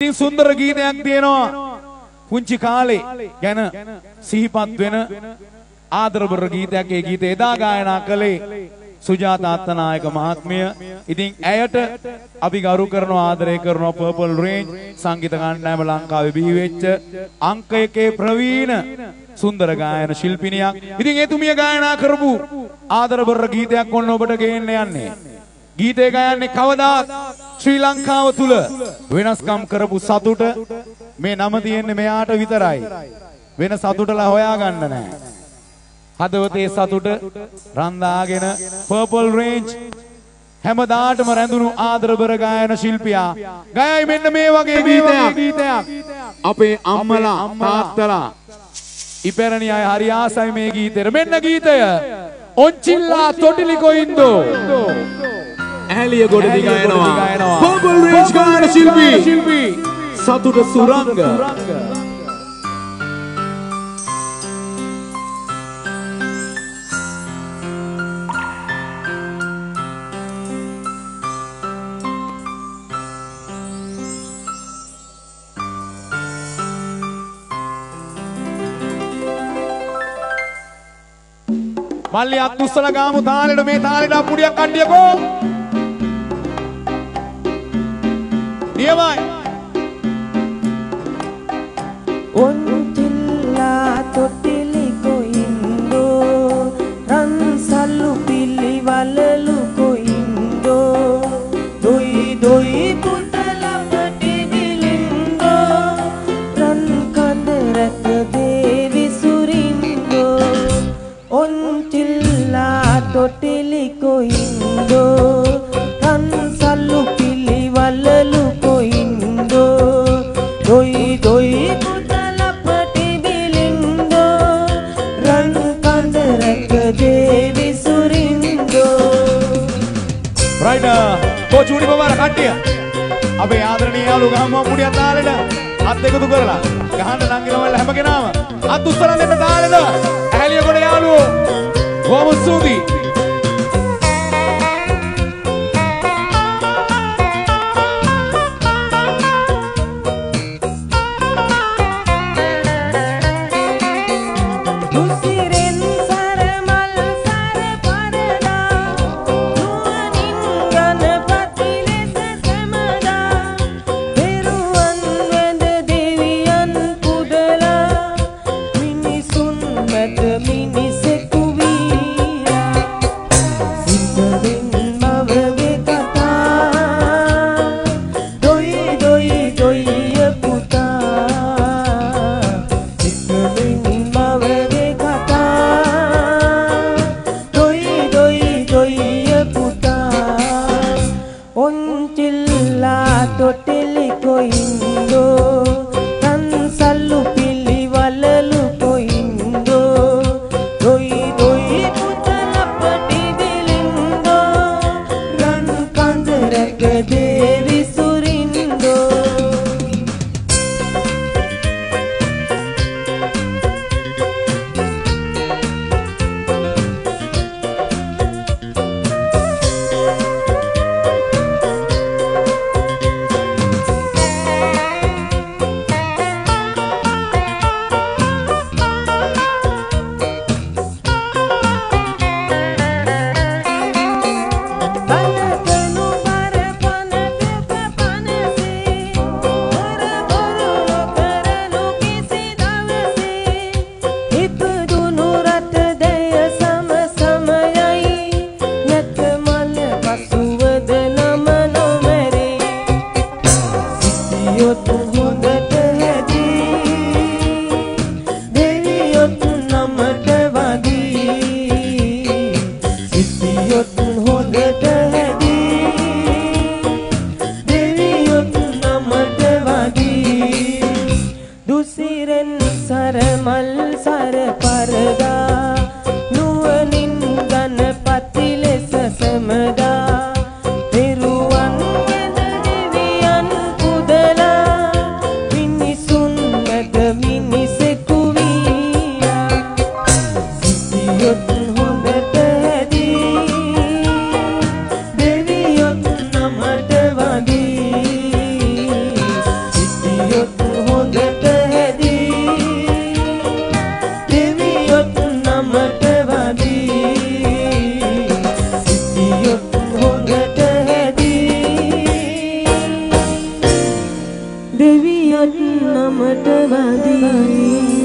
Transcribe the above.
ඉතින් සුන්දර ගීතයක් තියෙනවා. පුංචි කාලේ ගැන සිහිපත් වෙන ආදරබර ගීතයක්. ඒ ගීතය එදා ගායනා කළේ සුජාත අත්තනායක මහත්මිය. ඉතින් ඇයට අපි ගරු කරනවා ආදරය කරනවා. පර්පල් රේන්ජ් සංගීත කණ්ඩායම ලංකාවේ බිහි වෙච්ච අංක 1 ප්‍රවීණ සුන්දර ගායන ශිල්පිනියක්. ඉතින් එතුමිය ගායනා කරපු ආදරබර ගීතයක් ඔන්න ඔබට ගේන්න යන්නේ. ගීතය ගායන්නේ කවදාත් ශ්‍රී ලංකාව තුල වෙනස්කම් කරපු සතුට. මේ නම තියෙන්නේ මෙයාට විතරයි. වෙන සතුටලා හොයාගන්න නැහැ. හදවතේ සතුට රන්දාගෙන පර්පල් රේන්ජ් හැමදාටම රැඳුණු ආදරබර ගායන ශිල්පියා ගයයි මෙන්න මේ වගේ ගීතයක්. අපේ අම්මලා තාත්තලා ඉපැරණි අය හරි ආසයි මේ ගීතෙට. මෙන්න ගීතය ඔන්චිල්ලා තොටිලි කොයින්දෝ ඇලිය ගොඩ දිගයනවා. පර්පල් රේන්ජ් ගායන ශිල්පී සතුට සුරංග. මල්ලි අත් උස්සලා ගාමු තාලෙට. මේ තාලෙට අපුඩියක් කණ්ඩියකෝ. නියමයි. ඔන්තිල්ලා තොටිලි කොයින්දෝ රන්සල්ලු පිලි වලලු කොයින්දෝ දොයි දොයි පුතලපටි විලින්දෝ රන් කඳ රැක දේවි සුරින්දෝ ඔන්තිල්ලා තොටිලි කොයින්දෝ රන්සල්ලු පිලි වලලු කොයින්දෝ දොයි දොයි පුතලපටි විලින්දෝ රන් කඳ රැක දේවි සුරින්දෝ. රයිට් කොචුඩි බබාලා කට්ටිය අපේ ආදරණීය යාළුවෝ ගහමු අපුඩියක් තාලෙට. අත් එකතු කරලා ගහන්න නංගිනවල හැම කෙනාම අත් උස්සලා දෙන්න තාලෙට. ඇහැලිය කොට යාළුවෝ බොහොම ස්තුතියි. නමට වදී සිටියොත් හොඳට හැදී දෙවියොත් නමට වදී